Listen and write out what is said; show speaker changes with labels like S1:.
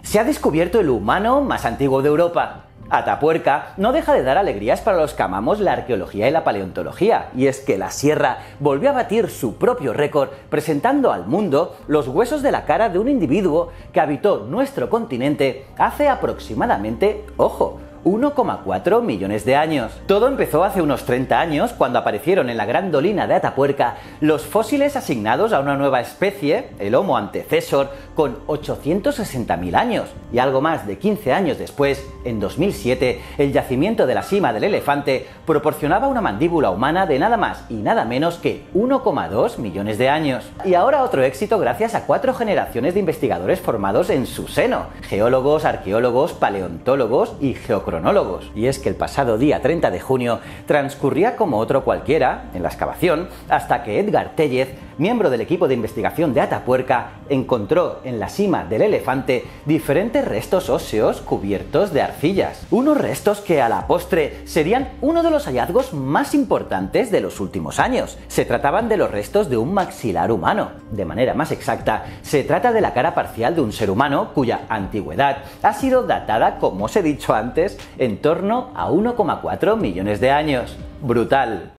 S1: Se ha descubierto el humano más antiguo de Europa. Atapuerca no deja de dar alegrías para los que amamos la arqueología y la paleontología, y es que la sierra volvió a batir su propio récord presentando al mundo los huesos de la cara de un individuo que habitó nuestro continente hace aproximadamente, ojo, 1,4 millones de años. Todo empezó hace unos 30 años cuando aparecieron en la Gran Dolina de Atapuerca los fósiles asignados a una nueva especie, el Homo antecessor, con 860.000 años. Y algo más de 15 años después, en 2007, el yacimiento de la cima del elefante proporcionaba una mandíbula humana de nada más y nada menos que 1,2 millones de años. Y ahora otro éxito gracias a 4 generaciones de investigadores formados en su seno: geólogos, arqueólogos, paleontólogos y geocronólogos. Y es que el pasado día 30 de junio transcurría como otro cualquiera en la excavación hasta que Edgar Tellez, miembro del equipo de investigación de Atapuerca, encontró en la cima del elefante diferentes restos óseos cubiertos de arcillas. Unos restos que a la postre serían uno de los hallazgos más importantes de los últimos años. Se trataban de los restos de un maxilar humano. De manera más exacta, se trata de la cara parcial de un ser humano cuya antigüedad ha sido datada, como os he dicho antes, en torno a 1,4 millones de años. ¡Brutal!